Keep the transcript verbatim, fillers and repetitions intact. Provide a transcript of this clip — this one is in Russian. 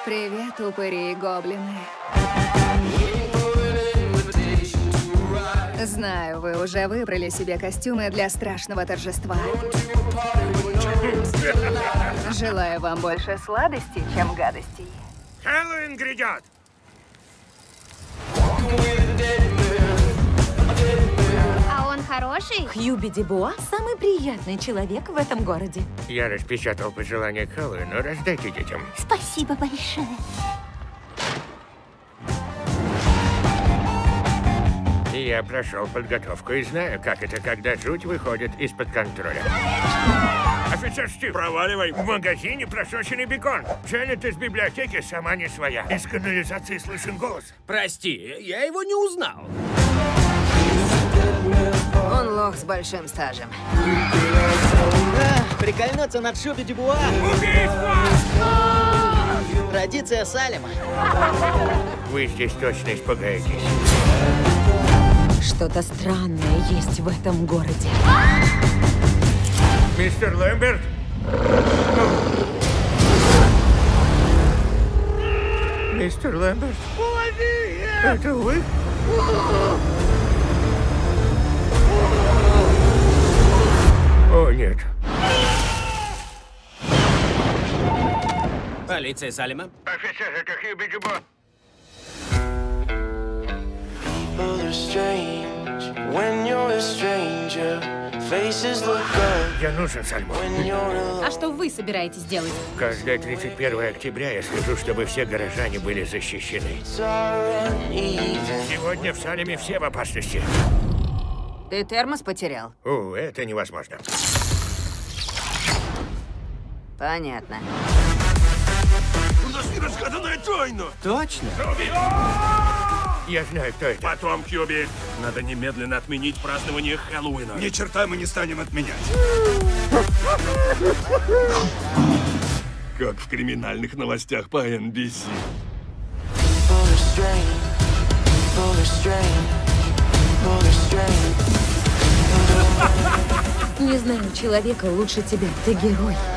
Привет, упыри и гоблины. Знаю, вы уже выбрали себе костюмы для страшного торжества. Желаю вам больше сладостей, чем гадостей. Хэллоуин грядет! А он хороший? Хьюби Дебуа – самый приятный человек в этом городе. Я распечатал пожелания к Хэллоуину, раздайте детям. Спасибо большое. Я прошел подготовку и знаю, как это, когда жуть выходит из-под контроля. Офицер Стив, проваливай. В магазине просроченный бекон. Дженнет из библиотеки сама не своя. Из канализации слышен голос. Прости, я его не узнал. Он лох с большим стажем. А, прикольнуться над Шуби Дебуа. Убийство! Традиция Салема. Вы здесь точно испугаетесь. Что-то странное есть в этом городе. Мистер Лэмберт? Мистер Лэмберт? Это вы? О, нет. Полиция Салема. Офицер, это Хьюби Дебуа. Я нужен Сальмо. А что вы собираетесь делать? Каждое тридцать первое октября я слежу, чтобы все горожане были защищены. Сегодня в Салеме все в опасности. Ты термос потерял? О, это невозможно. Понятно. У нас неразгаданная тайна! Точно? Я знаю, кто это. Потом, Хьюби, надо немедленно отменить празднование Хэллоуина. Ни черта мы не станем отменять. Как в криминальных новостях по эн би си. Не знаю человека лучше тебя. Ты герой.